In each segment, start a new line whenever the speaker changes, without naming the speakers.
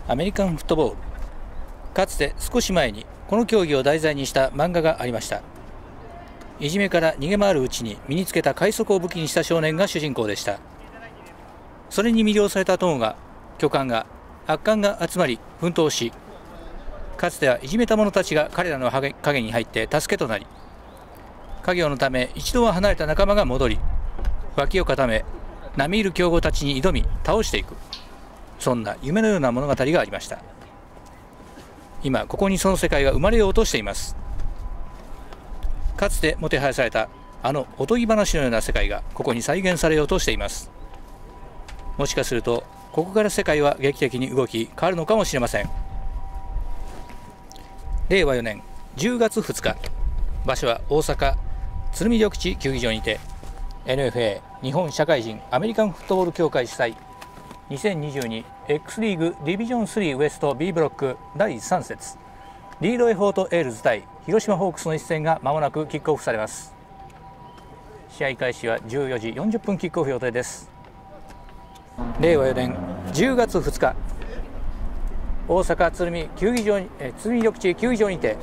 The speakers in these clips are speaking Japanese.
アメリカンフットボール。かつて少し前にこの競技を題材にした漫画がありました。いじめから逃げ回るうちに身につけた快速を武器にした少年が主人公でした。それに魅了された友が巨漢が悪漢が集まり奮闘し、かつてはいじめた者たちが彼らの影に入って助けとなり、家業のため一度は離れた仲間が戻り、脇を固め並みいる強豪たちに挑み倒していく、そんな夢のような物語がありました。今ここにその世界が生まれようとしています。かつてもてはやされたあのおとぎ話のような世界がここに再現されようとしています。もしかするとここから世界は劇的に動き変わるのかもしれません。令和4年10月2日、場所は大阪鶴見緑地球技場にて NFA 日本社会人アメリカンフットボール協会主催 2022X リーグディビジョン3ウエスト B ブロック第3節リードエフォートエールズ対広島ホークスの一戦が間もなくキックオフされます。試合開始は14時40分キックオフ予定です。令和4年10月2日、大阪鶴見緑地球技場にて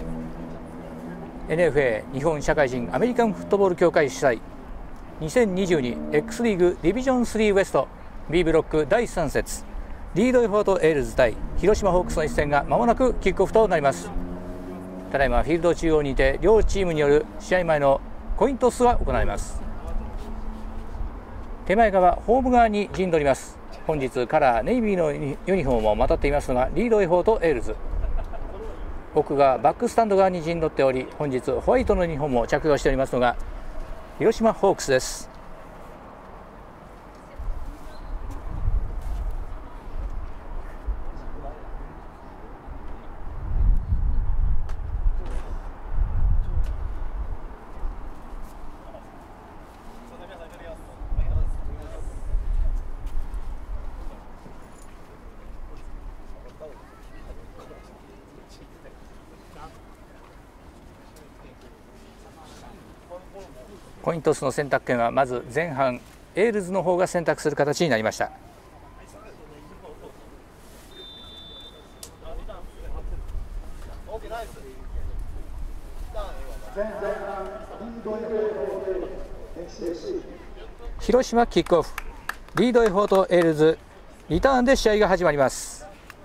NFA 日本社会人アメリカンフットボール協会主催 2022X リーグディビジョン3ウエスト B ブロック第3節リードエフォートエールズ対広島ホークスの一戦が間もなくキックオフとなります。ただいまフィールド中央にて両チームによる試合前のコイントスが行われます。手前側ホーム側に陣取ります。本日カラーネイビーのユニフォームをまとっていますのがリードエフォートエールズ、奥がバックスタンド側に陣取っており、本日ホワイトのユニフォームを着用しておりますのが広島ホークスです。コイントスの選択権はまず前半エールズの方が選択する形になりました。広島キックオフ、リードエフォートエールズリターンで試合が始まります。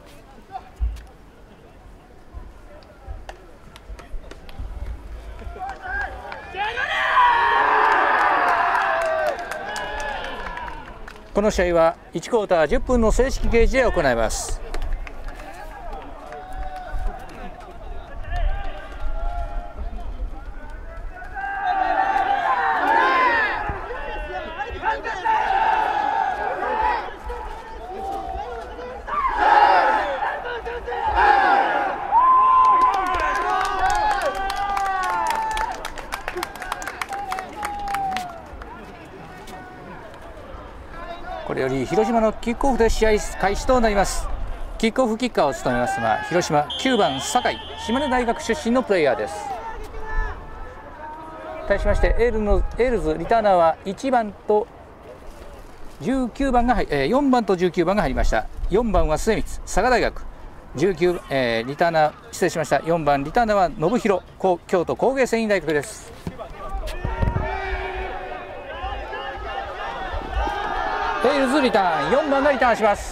この試合は1クォーター10分の正式ゲージで行います。これより広島のキックオフで試合開始となります。キックオフキッカーを務めますのは広島9番酒井、島根大学出身のプレイヤーです。対しましてエールズリターナーは1番と19番が4番と19番が入りました。4番は末光佐賀大学、19、リターナー失礼しました。4番リターナーは信弘京都工芸繊維大学です。エールズリターン、4番がリターンします。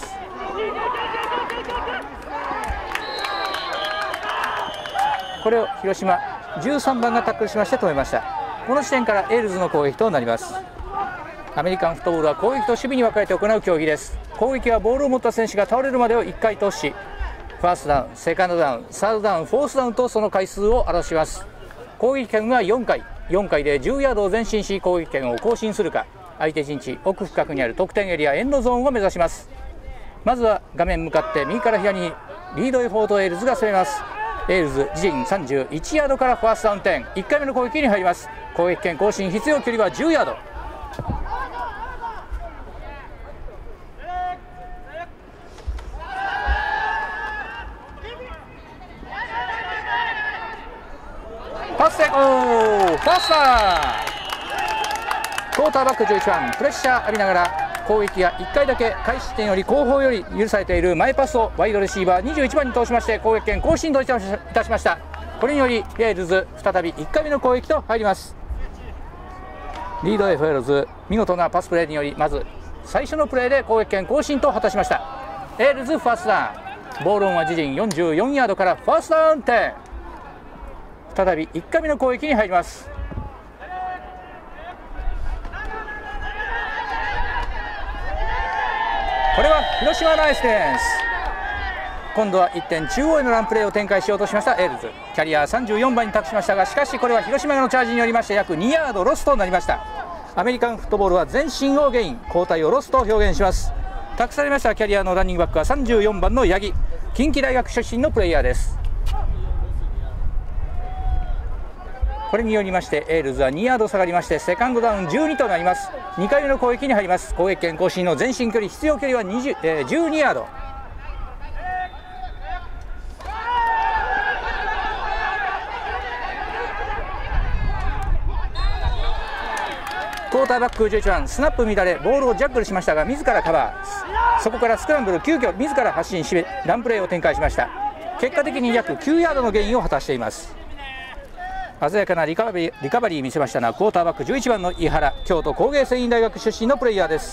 これを広島13番がタックルしまして止めました。この時点からエールズの攻撃となります。アメリカンフットボールは攻撃と守備に分かれて行う競技です。攻撃はボールを持った選手が倒れるまでを1回通し、ファーストダウン、セカンドダウン、サードダウン、フォースダウンとその回数を表します。攻撃権は4回で10ヤードを前進し攻撃権を更新するか、相手陣地奥深くにある得点エリアエンドゾーンを目指します。まずは画面向かって右から左にリードエフォートエールズが攻めます。エールズ自陣31ヤードからファーストダウン10、1回目の攻撃に入ります。攻撃権更新、必要距離は10ヤード。パス成功、ファースタークォーターバック11番プレッシャー浴びながら攻撃が1回だけ開始点より後方より許されている前パスをワイドレシーバー21番に通しまして攻撃権更新といたしました。これによりウェールズ再び1回目の攻撃と入ります。リードウェールズ見事なパスプレーによりまず最初のプレーで攻撃権更新と果たしました。ウェールズファーストダウン、ボールオンは自陣44ヤードからファーストダウン点、再び1回目の攻撃に入ります。これは広島ナイスディフェンス。今度は1点中央へのランプレーを展開しようとしましたエールズ。キャリア34番に託しましたが、しかしこれは広島のチャージによりまして約2ヤードロスとなりました。アメリカンフットボールは前進をゲイン、交代をロスと表現します。託されましたキャリアのランニングバックは34番の八木、近畿大学出身のプレイヤーです。これによりましてエールズは2ヤード下がりましてセカンドダウン12となります。2回目の攻撃に入ります。攻撃権更新の前進距離必要距離は12ヤード。クォーターバック11番スナップ乱れボールをジャッグルしましたが自らカバー、そこからスクランブル急遽自ら発進しランプレーを展開しました。結果的に約9ヤードのゲインを果たしています。鮮やかなリカバリー見せましたのはクォーターバック11番の井原、京都工芸繊維大学出身のプレイヤーです。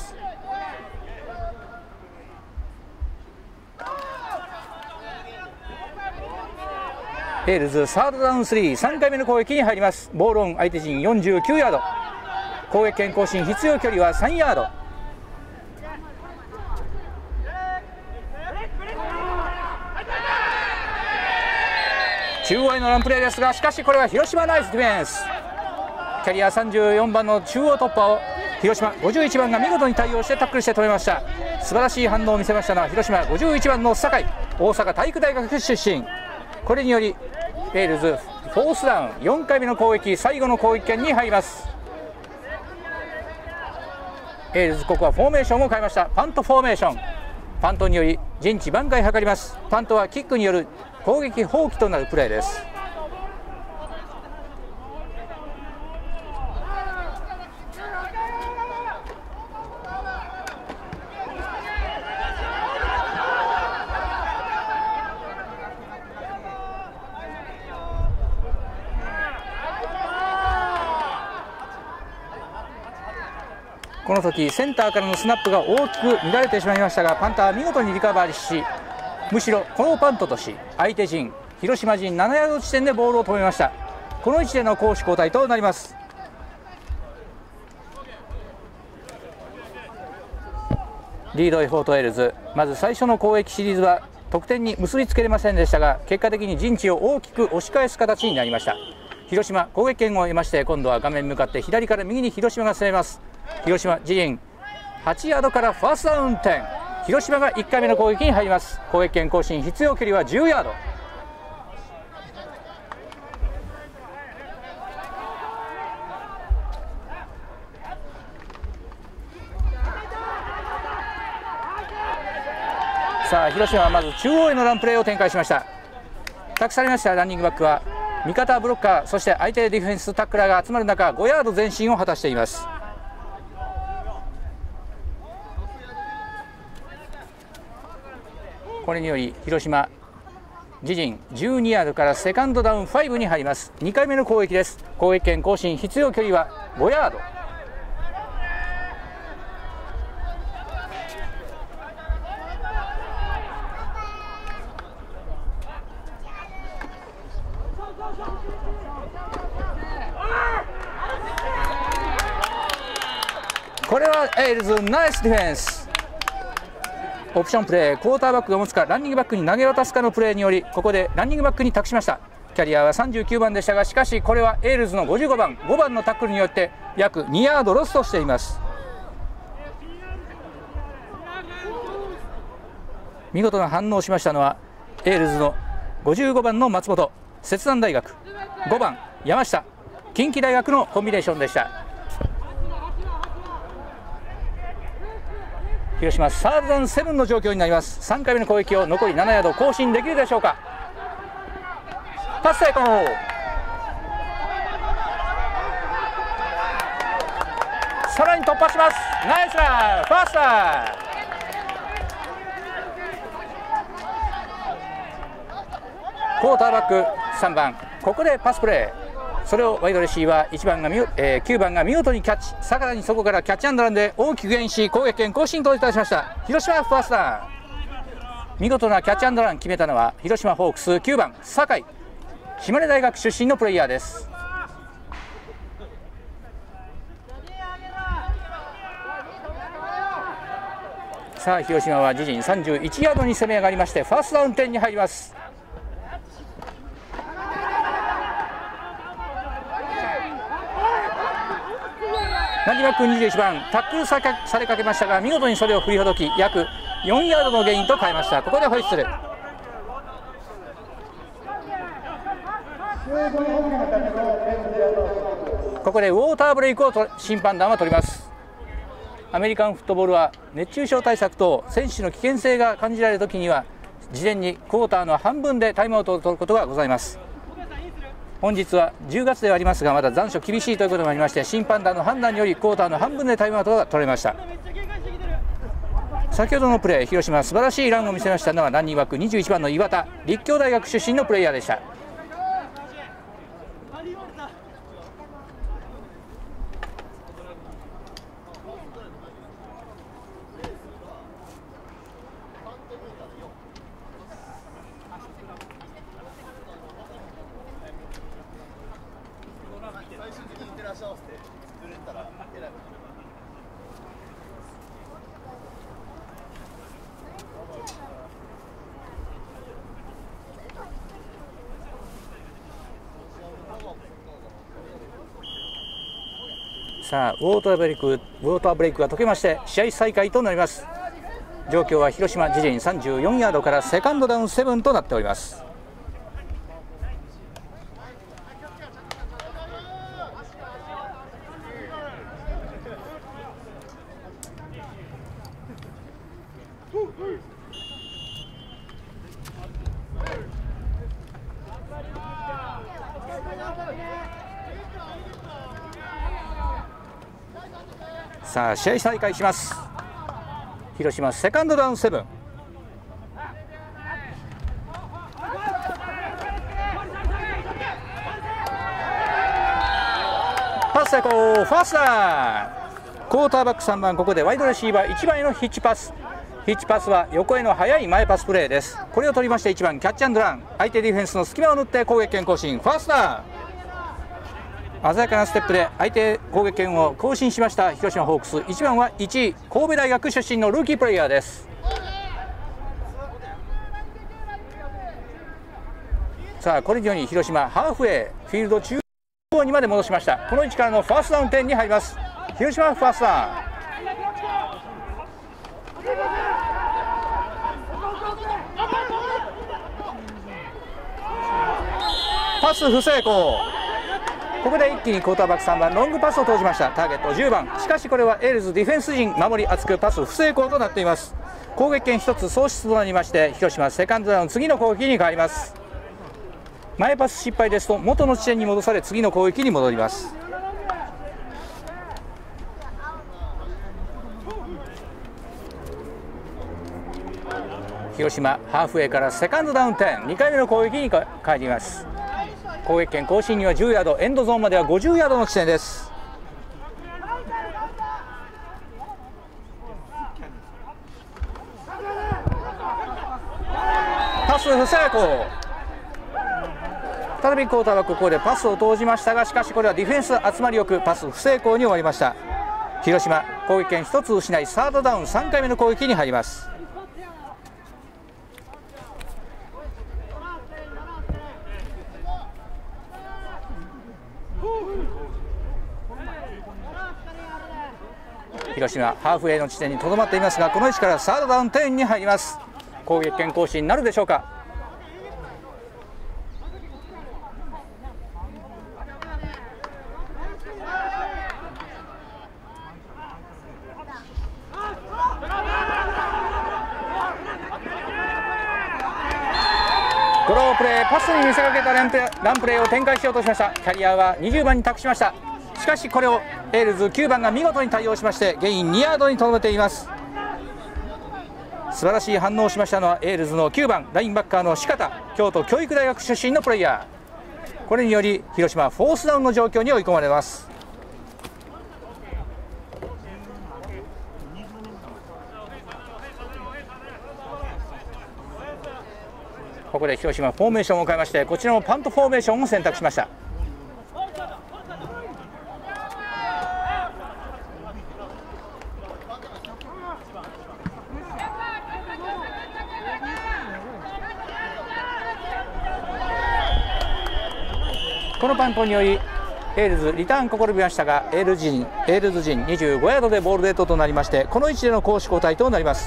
エールズサードダウン3回目の攻撃に入ります。ボールオン相手陣49ヤード、攻撃権更新必要距離は3ヤード。中央へのランプレーですが、しかしこれは広島ナイスディフェンス。キャリア34番の中央突破を広島51番が見事に対応してタックルして止めました。素晴らしい反応を見せましたのは広島51番の酒井、大阪体育大学出身。これによりエールズフォースダウン4回目の攻撃、最後の攻撃権に入ります。エールズここはフォーメーションを変えました。パントフォーメーション、パントにより陣地挽回を図ります。パントはキックによる攻撃放棄となるプレーです。この時センターからのスナップが大きく乱れてしまいましたが、パンターは見事にリカバリーし、むしろこのパントとし相手陣広島陣7ヤード地点でボールを止めました。この位置での攻守交代となります。リードエフォートエールズ、まず最初の攻撃シリーズは得点に結びつけれませんでしたが、結果的に陣地を大きく押し返す形になりました。広島攻撃権を得まして、今度は画面向かって左から右に広島が攻めます。広島自陣8ヤードからファーストダウン点、広島が1回目の攻撃に入ります。攻撃権更新必要距離は10ヤード。さあ広島はまず中央へのランプレーを展開しました。託されましたランニングバックは味方ブロッカー、そして相手ディフェンスタックラーが集まる中5ヤード前進を果たしています。これにより広島自陣12ヤードからセカンドダウン5に入ります。2回目の攻撃です。攻撃権更新必要距離は5ヤード。これはエールズナイスディフェンス。オプションプレー、クォーターバックが持つかランニングバックに投げ渡すかのプレーにより、ここでランニングバックに託しました。キャリアは39番でしたが、しかしこれはエールズの55番5番のタックルによって約2ヤードロストしています。見事な反応をしましたのはエールズの55番の松本、摂南大学5番山下、近畿大学のコンビネーションでした。広島サードダウン7の状況になります。3回目の攻撃を残り7ヤード更新できるでしょうか。パス成功。さらに突破します。 ナイスランファースター。クォーターバック3番、ここでパスプレー。それをワイドレシーバー1番が9番が見事にキャッチ、さらにそこからキャッチアンドランで大きくゲインし、攻撃権更新といたしました。広島ファーストダウン。見事なキャッチアンドラン決めたのは広島ホークス9番酒井、島根大学出身のプレイヤーです。さあ広島は自陣31ヤードに攻め上がりまして、ファーストダウン点に入ります。ナディマック21番、タックルされかけましたが、見事にそれを振りほどき、約4ヤードのゲインと変えました。ここでホイッスル。ここでウォーターブレイクを審判団は取ります。アメリカンフットボールは熱中症対策と選手の危険性が感じられるときには、事前にクォーターの半分でタイムアウトを取ることがございます。本日は10月ではありますが、まだ残暑厳しいということもありまして、審判団の判断によりクォーターの半分でタイムアウトが取れました。先ほどのプレー、広島素晴らしいランを見せましたのはランニングバック21番の岩田、立教大学出身のプレイヤーでした。さあウォーターブレイクが解けまして試合再開となります。状況は広島自陣34ヤードからセカンドダウン7となっております。さあ試合再開します。広島セカンドダウン7。パス成功、ファーストダウン。クォーターバック3番、ここでワイドレシーバー1番へのヒッチパス。ヒッチパスは横への速い前パスプレーです。これを取りまして1番キャッチアンドラン、相手ディフェンスの隙間を縫って攻撃権更新、ファーストダウン。鮮やかなステップで相手攻撃権を更新しました広島ホークス。1番は1位神戸大学出身のルーキープレイヤーです。さあこれにより広島ハーフウェイフィールド中央にまで戻しました。この位置からのファーストダウン点に入ります。広島ファーストダウン。パス不成功。ここで一気にクォーターバック3番ロングパスを投じました。ターゲット10番、しかしこれはエールズディフェンス陣守り厚くパス不成功となっています。攻撃権1つ喪失となりまして広島セカンドダウン、次の攻撃に変わります。前パス失敗ですと元の地点に戻され次の攻撃に戻ります。広島ハーフウェイからセカンドダウン10、2回目の攻撃に変わります。攻撃権更新には10ヤード、エンドゾーンまでは50ヤードの地点です。パス不成功。再びクォーターバックここでパスを投じましたが、しかしこれはディフェンス集まりよくパス不成功に終わりました。広島攻撃権1つ失いサードダウン、3回目の攻撃に入ります。広島ハーフウェイの地点にとどまっていますが、この位置からサードダウン10に入ります。攻撃権更新なるでしょうか。ドロープレー、パスに見せかけたランプレーを展開しようとしました。キャリアは20番に託しました。しかしこれをエールズ9番が見事に対応しましてゲイン2ヤードにとどめています。素晴らしい反応をしましたのはエールズの9番ラインバッカーの四方、京都教育大学出身のプレイヤー。これにより広島フォースダウンの状況に追い込まれます。ここで広島フォーメーションを変えましてこちらもパントフォーメーションを選択しました。このパントによりエールズリターン試みましたがエールズ陣25ヤードでボールデッドとなりましてこの位置での攻守交代となります。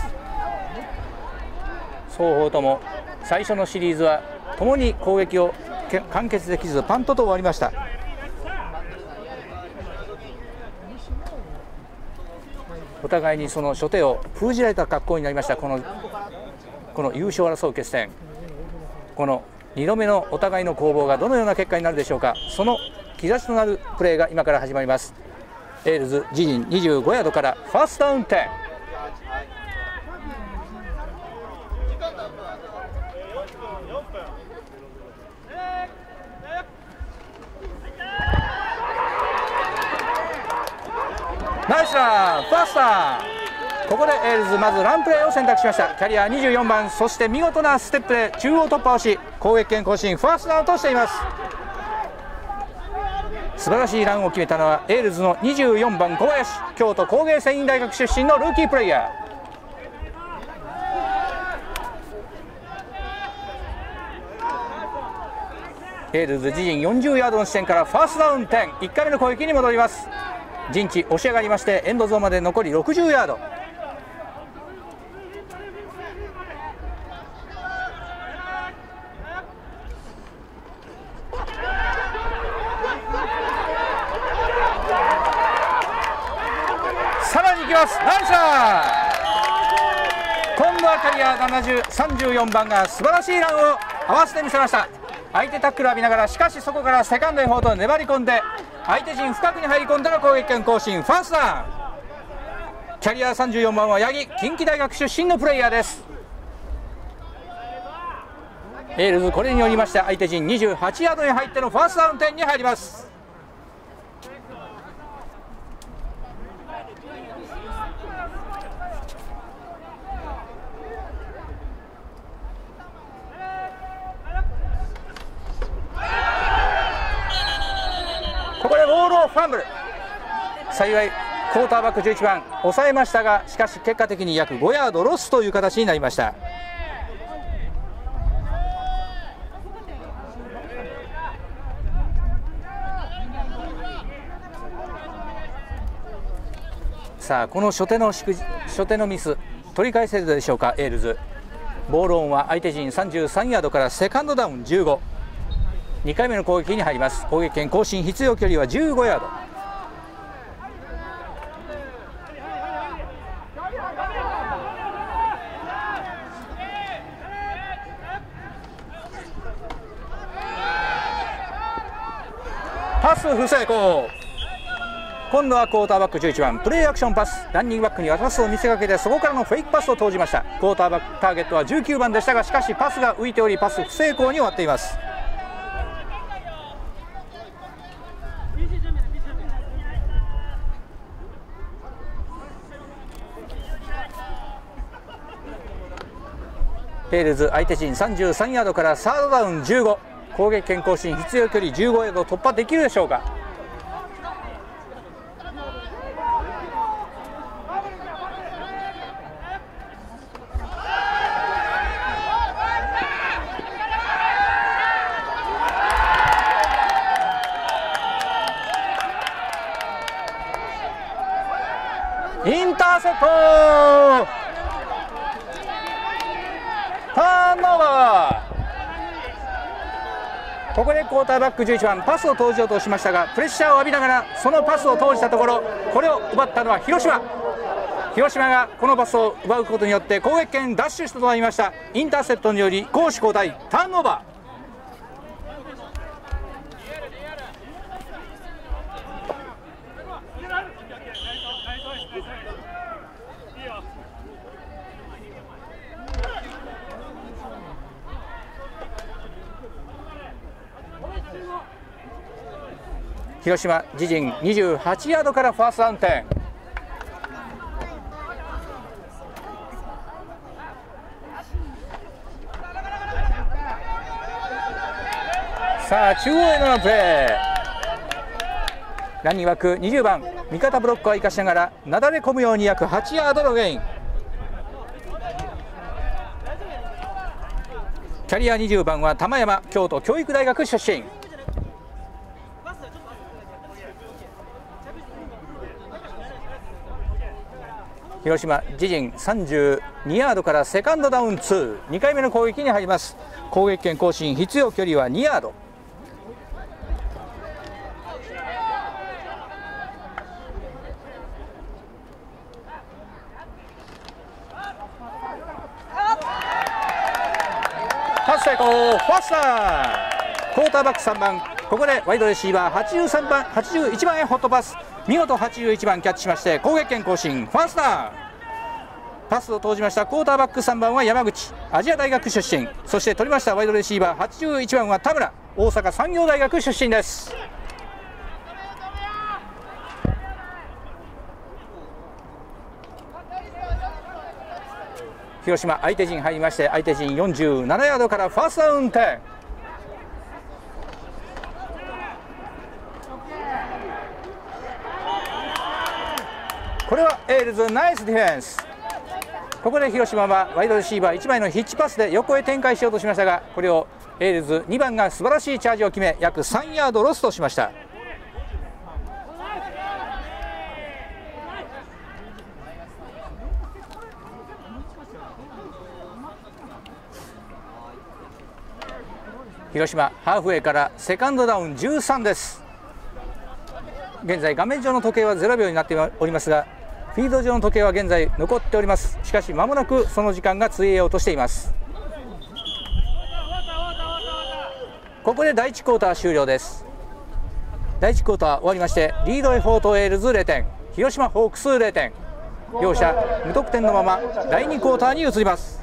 双方とも最初のシリーズはともに攻撃を完結できずパントと終わりました。お互いにその初手を封じられた格好になりました。この優勝を争う決戦、この2度目のお互いの攻防がどのような結果になるでしょうか。その兆しとなるプレーが今から始まります。エールズ自陣25ヤードからファーストダウン10。ナイスランファースター。ここでエールズまずランプレーを選択しました。キャリア24番、そして見事なステップで中央突破をし攻撃権更新ファーストダウンとしています。素晴らしいランを決めたのはエールズの24番小林、京都工芸繊維大学出身のルーキープレイヤー。エールズ自陣40ヤードの地点からファーストダウン10、1回目の攻撃に戻ります。陣地押し上がりましてエンドゾーンまで残り60ヤード。さらに行きます。ナイスラン。今度はキャリア34番が素晴らしいランを合わせてみせました。相手タックルを浴びながらしかしそこからセカンドへフォード粘り込んで相手陣深くに入り込んでの攻撃権更新ファーストダウン。キャリア34番は八木、近畿大学出身のプレイヤーです。エールズこれによりまして相手陣28ヤードに入ってのファーストダウン10に入ります。ここでボールをファンブル。幸いクォーターバック11番抑えましたがしかし結果的に約5ヤードロスという形になりました。さあこの初手のミス取り返せるでしょうか。エールズボールオンは相手陣33ヤードからセカンドダウン15、2回目の攻撃に入ります。攻撃権更新必要距離は15ヤード。パス不成功。今度はクォーターバック11番プレーアクションパス、ランニングバックにはパスを見せかけてそこからのフェイクパスを投じました。クォーターバックターゲットは19番でしたがしかしパスが浮いておりパス不成功に終わっています。エールズ相手陣33ヤードからサードダウン15、攻撃権更新必要距離15ヤード突破できるでしょうか。インターセプトターンオーバー。ここでクォーターバック11番パスを投じようとしましたがプレッシャーを浴びながらそのパスを投じたところこれを奪ったのは広島がこのパスを奪うことによって攻撃権奪取となりました。インターセプトにより攻守交代ターンオーバー。 広島自陣28ヤードからファーストダウン点。さあ中央へのプレー、ランニングバック20番味方ブロックを生かしながらなだれ込むように約8ヤードのゲイン。キャリア20番は玉山、京都教育大学出身。広島自陣32ヤードからセカンドダウン2、2回目の攻撃に入ります。攻撃権更新、必要距離は2ヤード。パス成功、ファースター。クォーターバック3番、ここでワイドレシーバー81番へホットパス、見事81番キャッチしまして攻撃権更新、ファースター。パスを投じましたクォーターバック3番は山口、亜細亜大学出身。そして取りましたワイドレシーバー81番は田村、大阪産業大学出身です。広島相手陣入りまして、相手陣47ヤードからファーストダウン点。これはエールズナイスディフェンス。ここで広島はワイドレシーバー1枚のヒッチパスで横へ展開しようとしましたが、これをエールズ2番が素晴らしいチャージを決め、約3ヤードロストしました。広島ハーフウェイからセカンドダウン13です。現在画面上の時計は0秒になっておりますが、フィールド上の時計は現在残っております。しかし間もなくその時間がついえようとしています。ここで第1クォーター終了です。第1クォーター終わりまして、リードエフォートエールズ0点、広島ホークス0点、両者無得点のまま第2クォーターに移ります。